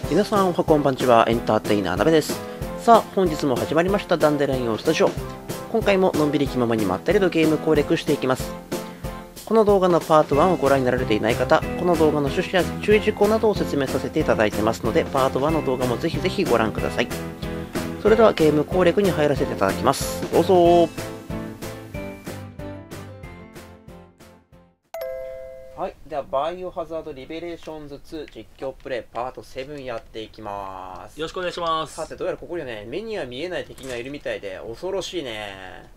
皆さんおはこんばんちは、エンターテイナーなべです。さあ本日も始まりましたダンデラインスタジオ。今回ものんびり気ままにまったりとゲーム攻略していきます。この動画のパート1をご覧になられていない方、この動画の趣旨や注意事項などを説明させていただいてますので、パート1の動画もぜひぜひご覧ください。それではゲーム攻略に入らせていただきます。どうぞ。はい、ではバイオハザードリベレーションズ2実況プレイパート7やっていきます。 よろしくお願いします。 さてどうやらここにはね、目には見えない敵がいるみたいで恐ろしいね。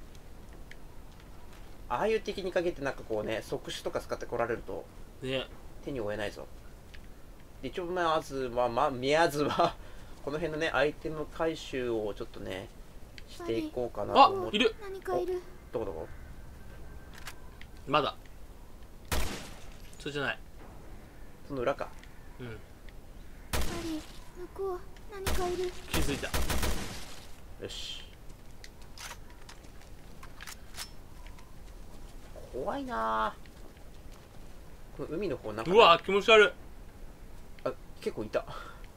ああいう敵に限ってなんかこうね、即死とか使って来られるとね、 手に負えないぞ。で一応まずはこの辺のねアイテム回収をちょっとねしていこうかなと思って。 いる。 何かいる。 どこまだそれじゃない。 その裏か。 うん、 やっぱり向こう何かいる。 気づいた。 よし。怖いなぁ。この海の方なんか、ね、 うわ気持ち悪い。 あ、結構いた。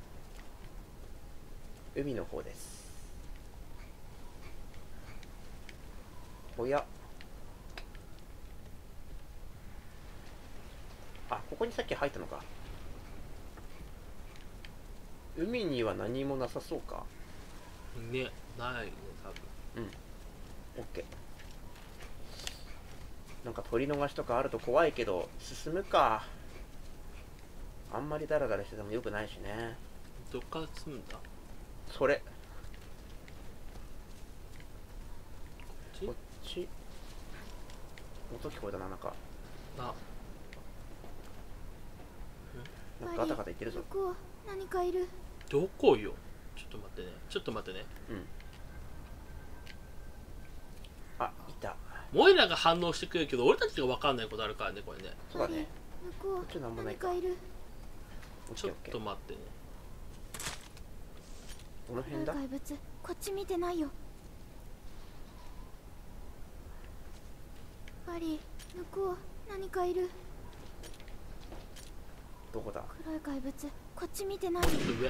海の方です。おや、あ、ここにさっき入ったのか。海には何もなさそうか。 ね、ないね多分。 うん、オッケー。なんか取り逃しとかあると怖いけど進むか。あんまりダラダラしててもよくないしね。 どっから積むんだ。 それここっち音聞こえたな。なんかあ、 なんかガタガタ言ってるぞ。 向こう何かいる。 どこよ。ちょっと待ってね。ちょっと待ってね。 うん、あ、いた。 モイラが反応してくれるけど俺たちが分かんないことあるからねこれね。 そうだね。 向ここっちなんもうないか。 何かいる。 ちょっと待ってね。 この辺だ。 怪物こっち見てないよ。バリー向こう何かいる。 どこだ。 黒い怪物こっち見てないよ。 ちょっと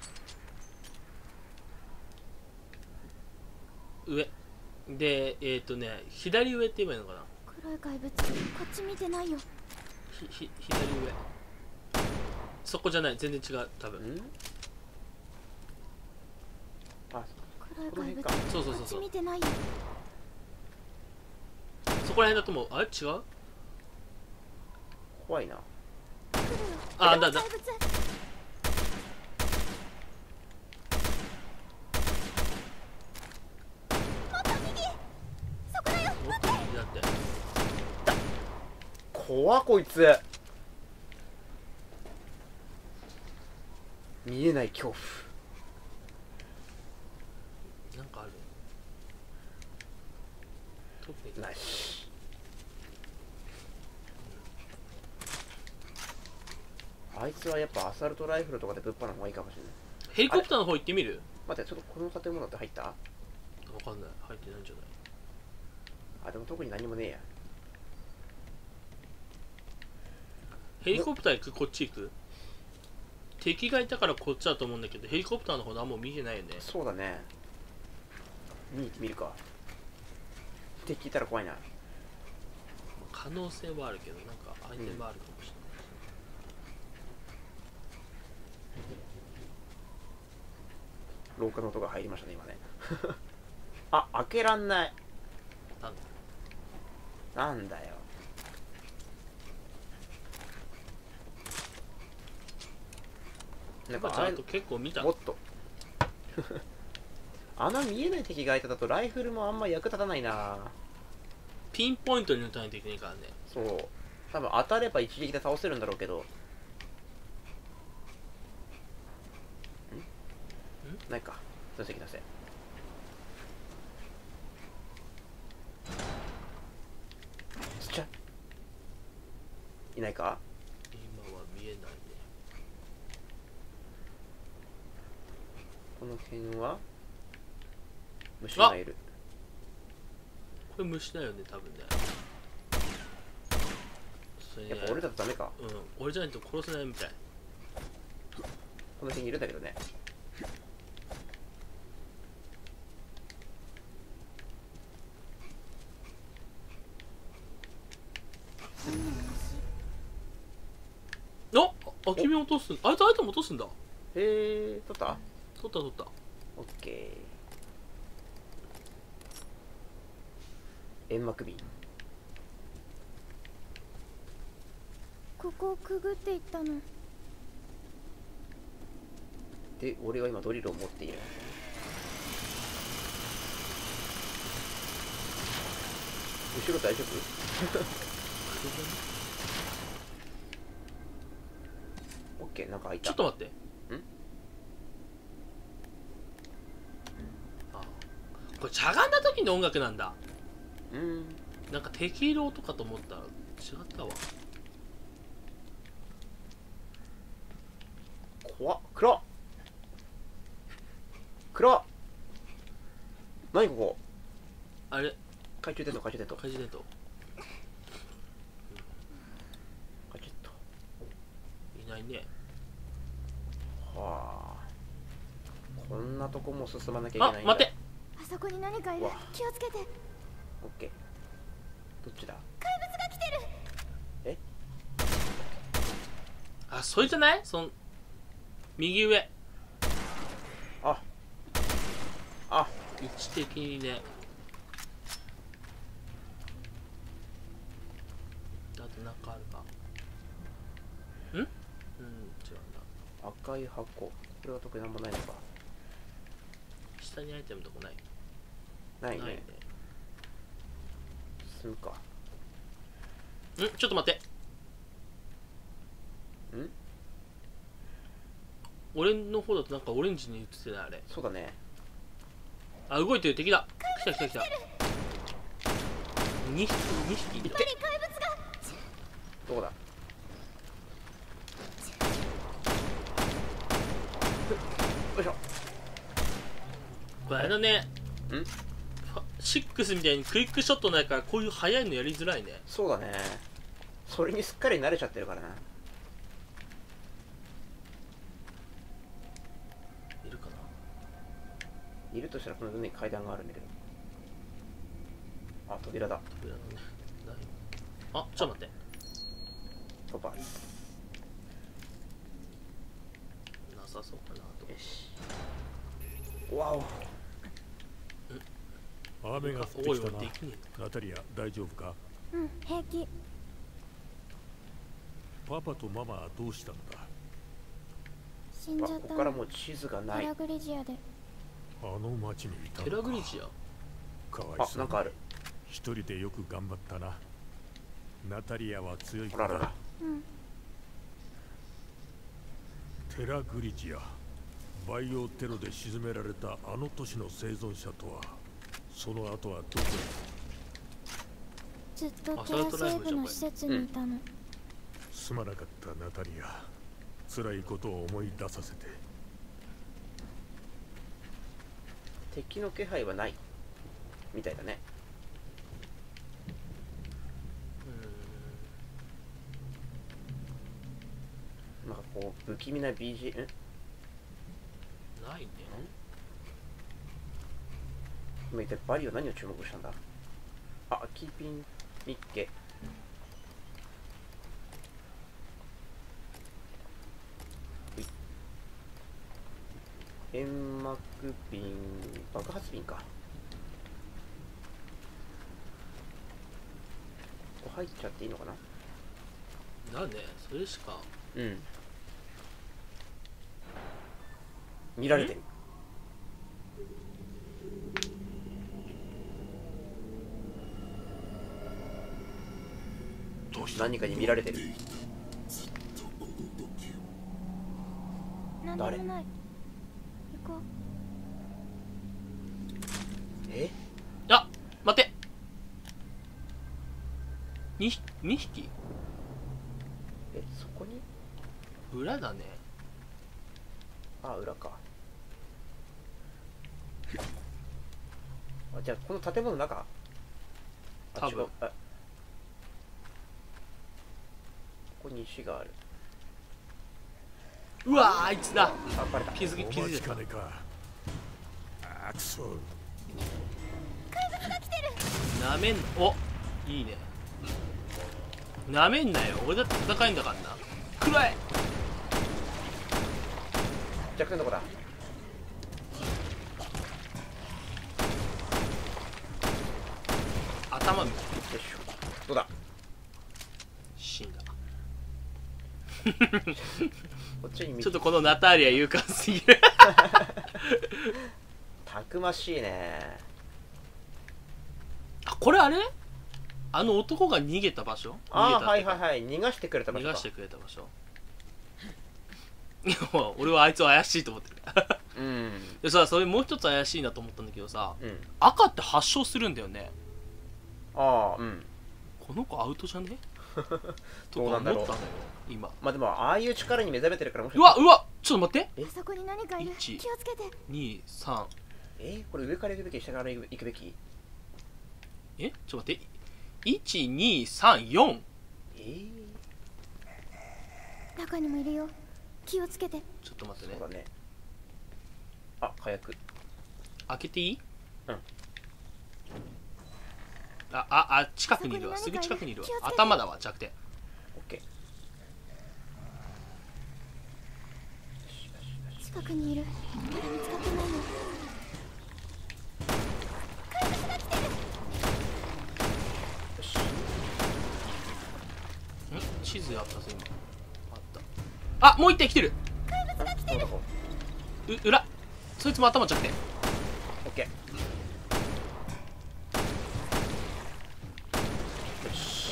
上で左上って言えばいいのかな。 黒い怪物こっち見てないよ。 左上。そこじゃない、全然違う多分。 ん、あ、 黒い怪物この辺か。 そうそうそうそうこっち見てないよ。 そこら辺だと思う。あれ違う。 怖いな。 あ、だ怪物。 もっと右だって。 怖っこいつ。見えない恐怖。 なんかある。特にない。あいつはやっぱアサルトライフルとかでぶっ放の方がいいかもしれない。 ヘリコプターの方行ってみる。 待って、ちょっとこの建物って入った？ わかんない、入ってないんじゃない。 あ、でも特に何もねえや。 ヘリコプター行く。こっち行く。敵がいたからこっちだと思うんだけど、ヘリコプターの方何も見てないよね。 そうだね。見に行ってみるか。敵いたら怖いな。 可能性はあるけど、なんかアイテムあるかもしれない。 廊下の音が入りましたね今ね。あ、開けらんない。 なんだ。 なんだよ。なんかちゃんと結構見た。 もっとあの見えない敵が相手だとライフルもあんま役立たないな。 ピンポイントに撃たないといけないからね。 そう、多分当たれば一撃で倒せるんだろうけど。んないか。分析出せ。ちっちゃいないか。 今は見えないね。 この辺は虫がいる。 これ虫だよね多分ね。それね、 やっぱ俺だとダメか。 うん、俺じゃないと殺せないみたい。 この辺にいるんだけどね。 あ、君落とすあいつアイテム落とすんだ。 へえ、取った？ 取った。 オッケー。煙幕瓶。 ここをくぐっていったの。 で、俺は今ドリルを持っている。後ろ大丈夫？オッケー、なんか開いた。 ちょっと待って。あ、これしゃがんだ時の音楽なんだ。なんか敵色とかと思ったら違ったわ。 怖っ。暗っ。何ここ？ あれ、 懐中電灯。 怪獣電灯。 カチッと。 いないね。 はあ。こんなとこも進まなきゃいけないんだ。 待って。 あそこに何かいる。気をつけて。 オッケー。どっちだ？ 怪物が来てる。 え？ あ、それじゃない？右上。 あ、 位置的にね。だってなんかあるか。違うんだ。 赤い箱。これは特になんもないのか。 下にアイテムとこない。 ないないね。 ね。進むか。 ちょっと待って。俺の方だとなんかオレンジに映ってないあれ。 そうだね。 あ、動いてる敵だ。来た。2匹いる。 どこだ？よいしょ。 これあれだね。6みたいにクイックショットないからこういう速いのやりづらいね。 そうだね。それにすっかり慣れちゃってるからな。 いるかな。 いるとしたらこの上に階段があるんだけど。あ、扉だ。 扉だね。あ、ちょっと待って。 トパーズ。 なさそうかなと。 よし。わお。 雨が降ってきたな。ナタリア、大丈夫か？ 平気。 パパとママはどうしたんだ？ 死んじゃった。 ここからもう地図がない。 テラグリジアで。 あの町にいたのか。 テラグリジア。 かわいそう。 なんかある。 一人でよく頑張ったな。ナタリアは強い子だ。 ほららら。 テラグリジア。バイオテロで沈められたあの都市の生存者とは、その後はどこへ？ ずっとテラ西部の施設にいたの。 すまなかったナタリア。辛いことを思い出させて。 敵の気配はないみたいだね。なんかこう不気味な BG、 ないね。 今一体バリは何を注目したんだ？あ、キーピンミッケ。煙幕瓶、爆発瓶か。ここ入っちゃっていいのかな？ なんでそれしか。 見られてる。何かに見られてる。 なんでもない。行こう。 あ、待って。2匹。 そこに？ 裏だね。 あ、裏か。あ、じゃあこの建物の中？ 多分。 あ、ここに石がある。 うわー、あいつだ。 あ、バレた。 気づいおてた。 待ちかねか。あくそ。 なめんお、いいね。なめんなよ、俺だって戦えんだからな。くらえ。 弱点どこだ。 頭見よいしょ。どうだ。 死んだ。 こっちに見ちょっとこのナターリア勇敢すぎる。 たくましいね。 あ、これあれ、あの男が逃げた場所。 ああ、 逃げたってかはいはいはい。逃がしてくれた場所か。 逃がしてくれた場所。いや、俺はあいつは怪しいと思ってる。 うん。 でさ、それもう一つ怪しいなと思ったんだけどさ、 うん。 赤って発症するんだよね。 ああ、うん。 この子アウトじゃねとどうなんだろうか思ったのよ今。 まあでも、ああいう力に目覚めてるから、もしうわうわ、ちょっと待って。 あそこに何かいる。気をつけて。 23。 これ上から行くべき、下から行くべき。 ちょっと待って。1234。 中にもいるよ。気をつけて。 ちょっと待ってね。 そうだね。あ、火薬。 開けていい？ うん。 近くにいるわ。すぐ近くにいるわ気をつけ。て頭だわ、弱点。 オッケー。 近くにいる。まだ見つかってないの。 よし。 地図あったぞ今。あった。あ、もう一体来てる。 どこ。 裏。そいつも頭弱点。 オッケー。よし。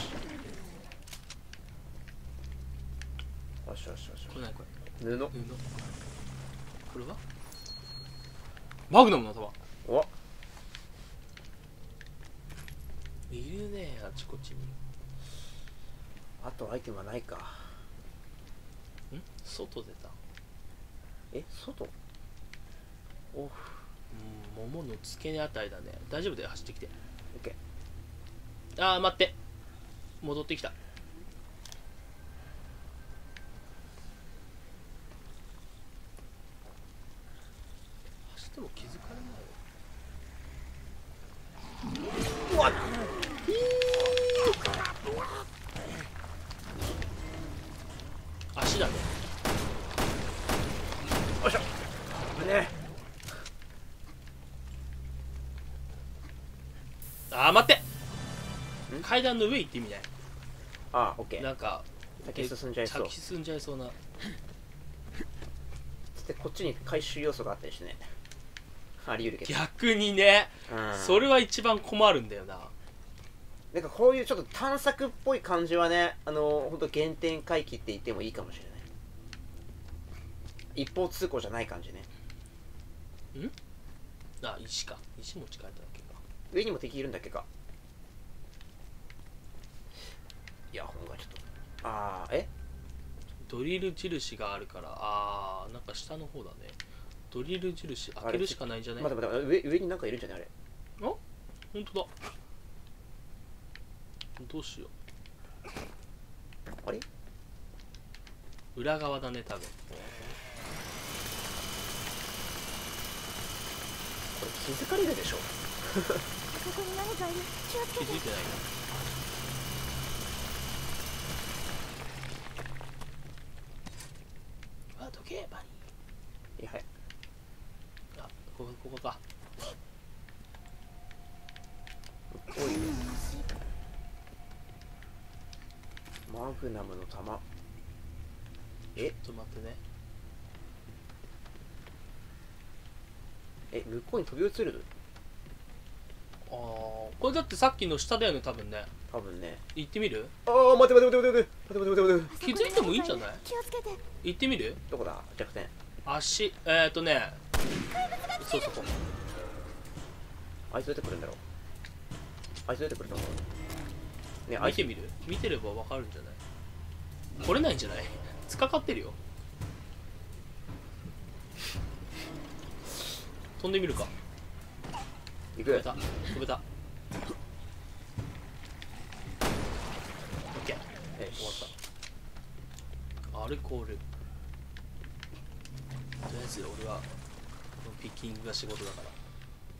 よしよしよし。 これ何これ。 布。 これはマグナムの頭。 お。 いるね、あちこちに。 あとアイテムはないか。 外出た。 外。おう。 桃の付け根あたりだね。大丈夫だよ、走ってきて。 オッケ待って。戻ってきた。走っても気づかれないよ。 ー。うわっ。 足だね。 よいしょ。ね。 待って。階段の上行ってみない？ あ、オッケー。 なんか先進んじゃいそう。 先進んじゃいそうな。 でこっちに回収要素があったりしてね。あり得るけど。 逆にね、それは一番困るんだよな。 なんかこういうちょっと探索っぽい感じはね、本当原点回帰って言ってもいいかもしれない。一方通行じゃない感じね。 石か。石持ち帰っただけか。 上にも敵いるんだっけか。いや、ほんがちょっと。 ドリル印があるから、なんか下の方だね。ドリル印開けるしかないんじゃない？ 待って待って、上になんかいるんじゃないあれ。 ほんとだ。どうしよあれ？ う。裏側だね、多分。 これ気づかれるでしょ。 ここに何かいる。気をつけて。 気づいてないな。どけバニー。 はい。 ここか。 おい。マグナムの弾。 ちょっと待ってね。 向こうに飛び移る？ これだってさっきの下だよね、多分ね。 多分ね。 行ってみる？ 待て待て待て待て待て待て待て待て。 気づいてもいいんじゃない？ 気をつけて。 行ってみる？ どこだ弱点。 足、そうそこ。 あいつ出てくるんだろう。あいつ出てくると思う。ね、 見てみる？見てればわかるんじゃない？来れないんじゃない？突っかかってるよ。飛んでみるか。 行く。 飛べた。飛べた。オッケー。終わった。アルコール。 ですよ俺は。ピッキングが仕事だから。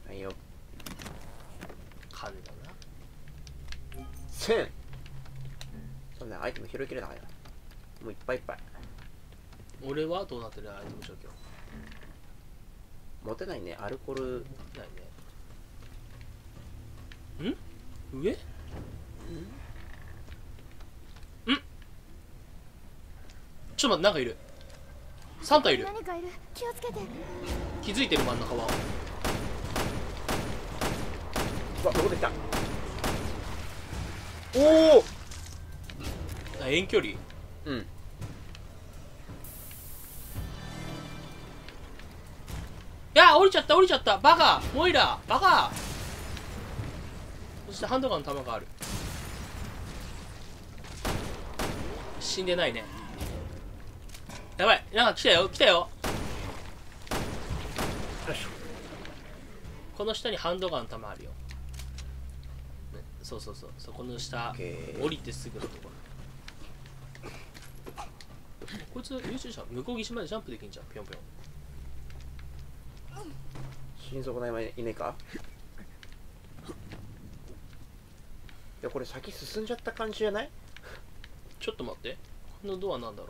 はいよ。 金だな。 1000。そんなアイテム拾いきれなかった。もういっぱいいっぱい。 俺はどうなってるアイテム状況。 持てないね、アルコール。 ないね。ん上んちょっと待って、なんかいる。サンタいる。 何かいる。気をつけて。 気づいてる真ん中は。 うわ、どこで来た。おお。 あ、遠距離。 うん。 いや、降りちゃった降りちゃった。バカモイラバカ。そしてハンドガンの弾がある。死んでないね。やばい、なんか来たよ来たよ。この下にハンドガンの弾あるよ、ね、そうそうそう、そこの下降りてすぐのところ。こいつ優秀じゃん。向こう岸までジャンプできんじゃん。ぴょんぴょん。 心臓がいないか。いや、これ先進んじゃった感じじゃない？ ちょっと待って、このドアなんだろ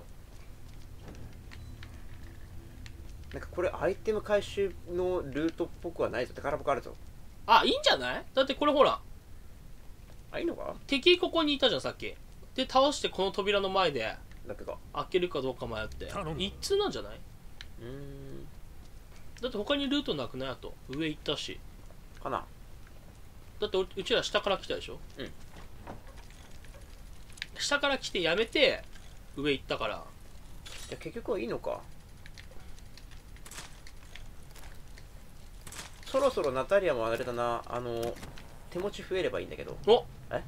う。なんかこれアイテム回収のルートっぽくはないぞ。宝箱あるぞ。 あ、いいんじゃない。だってこれほら、 あ、いいのか。 敵ここにいたじゃんさっき。で倒してこの扉の前でだけど開けるかどうか迷って一通なんじゃない。だって他にルートなくない。あと上行ったしかな。 だってうちら下から来たでしょ。 うん。 下から来てやめて上行ったから。 じゃあ結局はいいのか。そろそろナタリアもあれだな、手持ち増えればいいんだけど。 おえ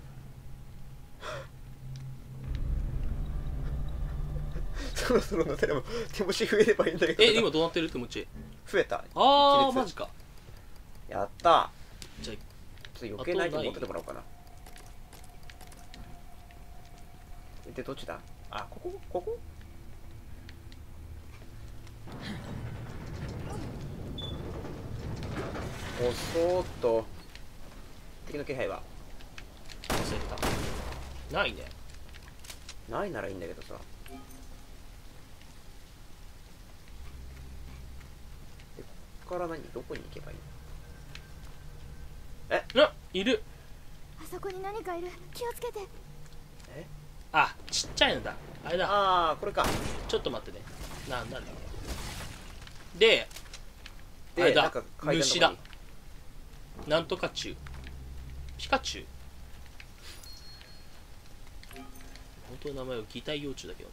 そろそろナタリアも手持ち増えればいいんだけど。 今どうなってる。手持ち増えた。 あーマジか。 やったー。 じゃあちょっと余計なアイテム持っててもらおうかな。で、どっちだ。あ、ここおそーっと敵の気配は忘れた。ないね。 ないならいいんだけどさ。ここからどこに行けばいいの。 いる。 あそこに何かいる。気をつけて。 あ、ちっちゃいのだ。あれだ。 ああ、これか。 ちょっと待ってね。なんだで、あれだ。虫だ。なんとかチュウ。ピカチュウ。本当の名前は擬態幼虫だけどね。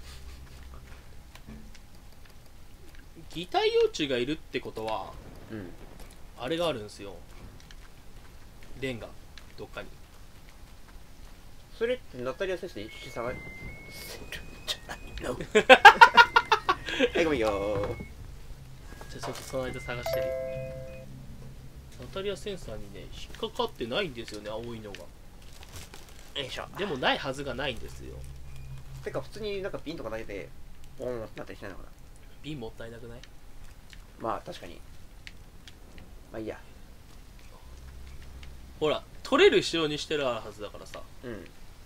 擬態幼虫がいるってことは、あれがあるんですよ。レンガどっかに。 それってナタリア先生で一緒探るじゃないの。はい、ごめんよ。 じゃあちょっとその間探してるよ。ナタリアセンサーにね引っかかってないんですよね、青いのが。 よいしょ。 でもないはずがないんですよ。 てか普通になんか瓶とか投げてボーンってなったりしないのかな。 瓶もったいなくない。 まあ確かに。まあいいや。 ほら取れる仕様にしてるはずだからさ。 うん。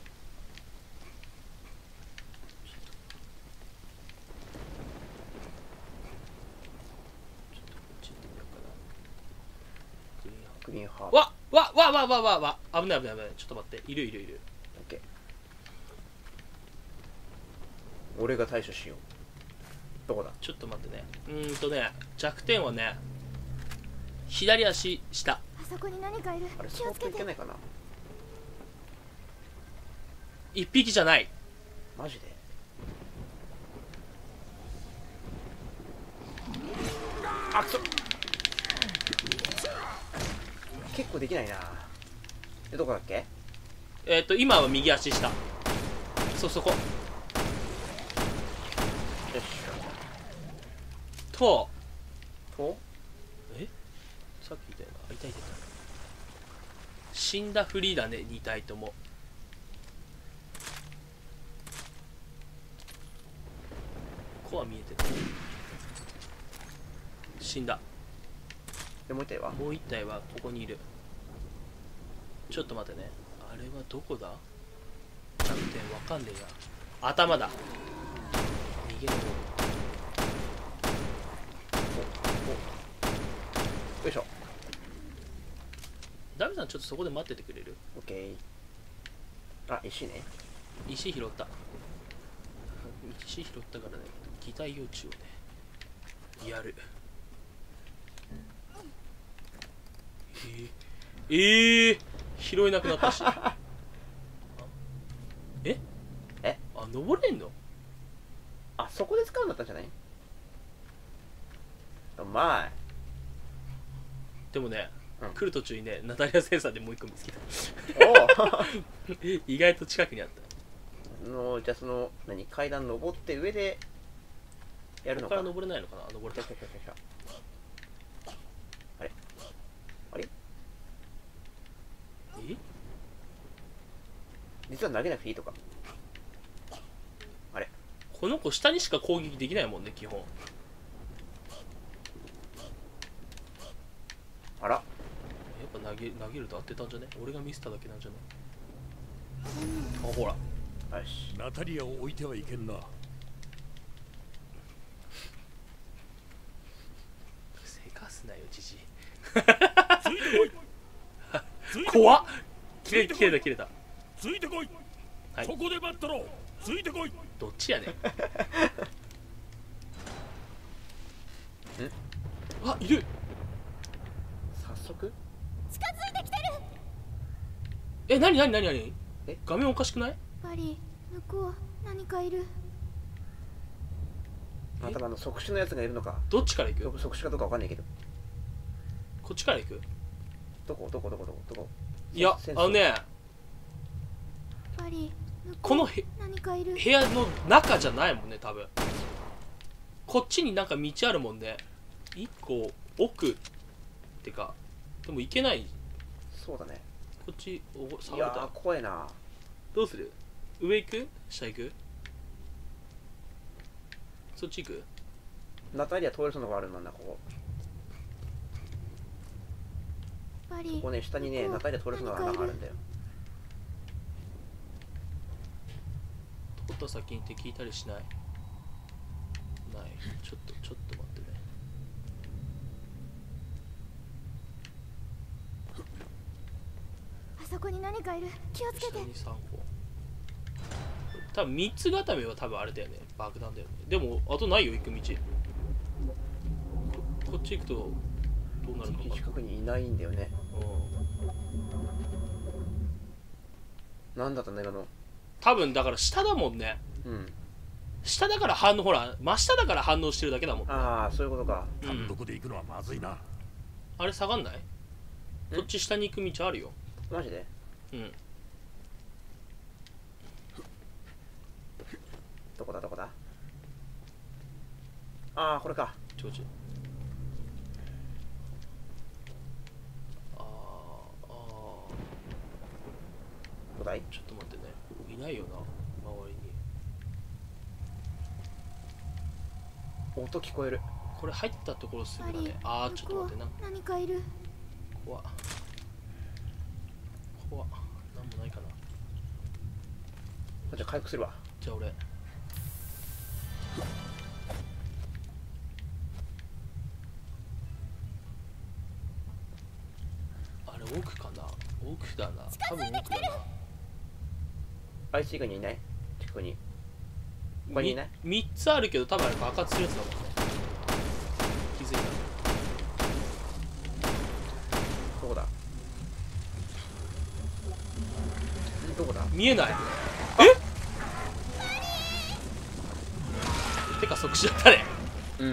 グリーンハーブ。 わ危ない危ない危ない。ちょっと待って。いる。 オッケー。俺が対処しよう。どこだ。 ちょっと待ってね。弱点はね、左足下。 あそこに何かいる。 あれ、 気そーっをつけて。 といけないかな。 一匹じゃない。 マジで。あ、くそ。結構できないな。で、どこだっけ。 今は右足下。そこ。 よしと、 と。 さっき言ったよな。いた。死んだふりだね、2体とも。コア見えてる。 死んだ。 でもう一体はもう一体はここにいる。ちょっと待ってね。あれはどこだ？キャプテンわかんねえや。頭だ。右の方。 よいしょ。 ダメさんちょっとそこで待っててくれる？ オッケー。あ、石ね。 石拾った。石拾ったからね、擬態幼虫をねやる。拾えなくなったし。えあ、登れんの？ あ、そこで使うんだったんじゃない？うまい。 でもね、 うん来る途中にね、ナタリアセンサーでもう一個見つけた。 お意外と近くにあった。 じゃあその階段登って上でやるのか。 ここから登れないのかな？登れた。 あれあれえ？ 実は投げなくていいとか。あれこの子下にしか攻撃できないもんね、基本。 あら、 やっぱ投げると当てたんじゃね？俺がミスっただけなんじゃね？あ、ほら。 よし。 ナタリアを置いてはいけんな。 せかすなよ、じじい。 ついてこい。ついてこい。 怖っ。切れた。 ついてこい。 はい、 ここで待ったろ。ついてこい。 どっちやねん。あ、いる。 早速近づいてきてる。 え、なにえ、 画面おかしくない？ バリー、向こう何かいる。 また即死のやつがいるのか。 どっちから行く？ 即死かどうかわかんないけど。 こっちから行く？ どこいや、 センスあのね、 バリー、向このこう何かいる。 部屋の中じゃないもんね、多分。こっちになんか道あるもんね。一個奥ってか、でも行けない。 そうだね。 こっち下いやーがれた。 怖いな。 どうする？上行く？下行く？そっち行く？ ナタリア通れそうなのがあるんだな、ここ。 バリー、 ここね、下にね、ナタリア通れそうな穴があるんだよ。 通った先にって聞いたりしない？ない。ちょっと待ってね。 あそこに何かいる。気をつけて。 下に3個。多分3つ固めは多分あれだよね。爆弾だよね。でもあとないよ、行く道。こっち行くとどうなるのかな。 近くにいないんだよね。なんだったんだ今の。 多分だから下だもんね。 うん。 下だからほら真下だから反応してるだけだもん。 ああ、そういうことか。 単独で行くのはまずいな。 あれ下がんない？こっち下に行く道あるよ。 マジで？ うん。 どこだ。ああ、これか。 ちょどこだい？ ちょっと待ってね。いないよな、周りに。 音聞こえる。 これ入ったところすぐバリだね。 ー、 ちょっと待ってな。 何かいる。 怖っ。なんもないかな。 じゃあ回復するわ。 じゃあ俺。あれ奥かな？奥だな。多分奥だな。 あいつ以外にいない？近くに。ここにいない？ 3 つあるけど多分あれ爆発するやつだもんね。気づいた。 どこだ？どこだ？ 見えない。てか即死だったね。 うん。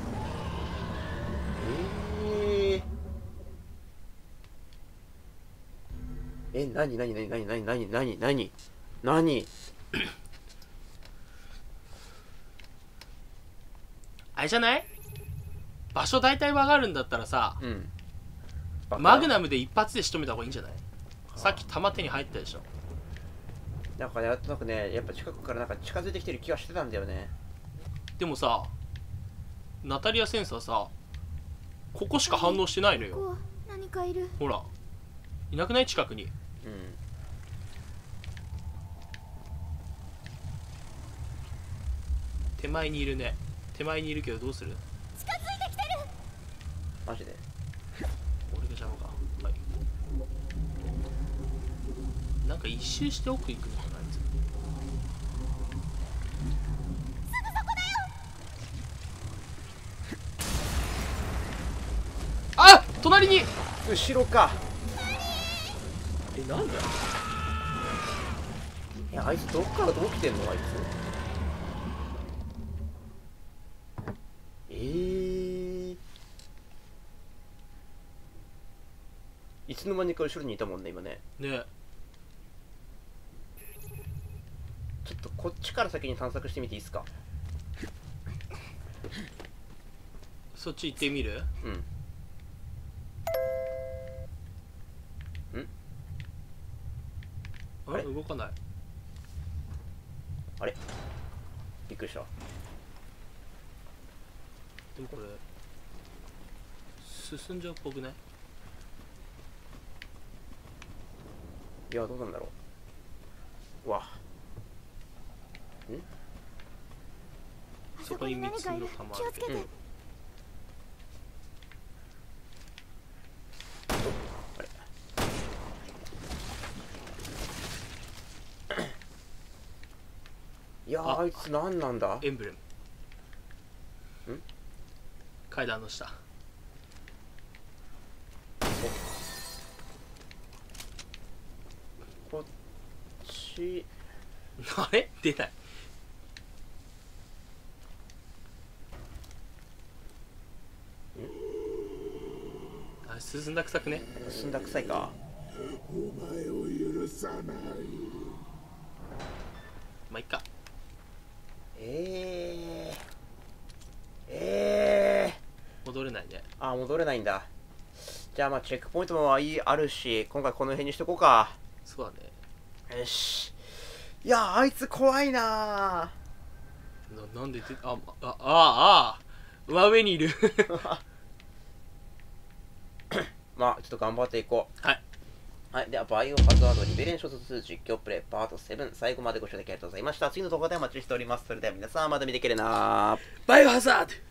何あれじゃない？場所大体わかるんだったらさ、 うん。 マグナムで一発で仕留めた方がいいんじゃない？さっき弾手に入ったでしょ。 なんかね、なんとなくね、やっぱ近くからなんか近づいてきてる気がしてたんだよね。 でもさ、ナタリアセンサーさ、 ここしか反応してないのよ。 向こう何かいる。 ほらいなくない？近くに。 うん。 手前にいるね。手前にいるけどどうする？ 近づいてきてる。 マジで。 俺が邪魔か。はい。なんか一周して奥行くのかな、あいつ。あ、隣に。 後ろか。 なんだ。 いや、あいつどっからどう来てんのあいつ。いつの間にか後ろにいたもんね今ね。 ね。 ちょっとこっちから先に探索してみていいですか？ そっち行ってみる？ うん。あれ動かない。 あれびっくりした。 でもこれ進んじゃうっぽくない？ いやどうなんだろう。うわそこに3つの玉あるけど。 あれいやあいつ何なんだ。 エンブレム。階段の下。 こっちあれ出ない。あ、進んだ臭くね。 進んだ臭いか。 お前を許さない。 まあいっか。戻れないね。 あ、戻れないんだ。じゃあまあチェックポイントもあるし、今回この辺にしとこうか。 そうだね。 よし。いやあいつ怖いな。 なんで真上にいる。 まあちょっと頑張っていこう。 はい。 はい、ではバイオハザードリベレンション2実況プレイパート7、最後までご視聴いただきありがとうございました。次の動画でお待ちしております。それでは皆さんまた見てくれな。 バイオハザード。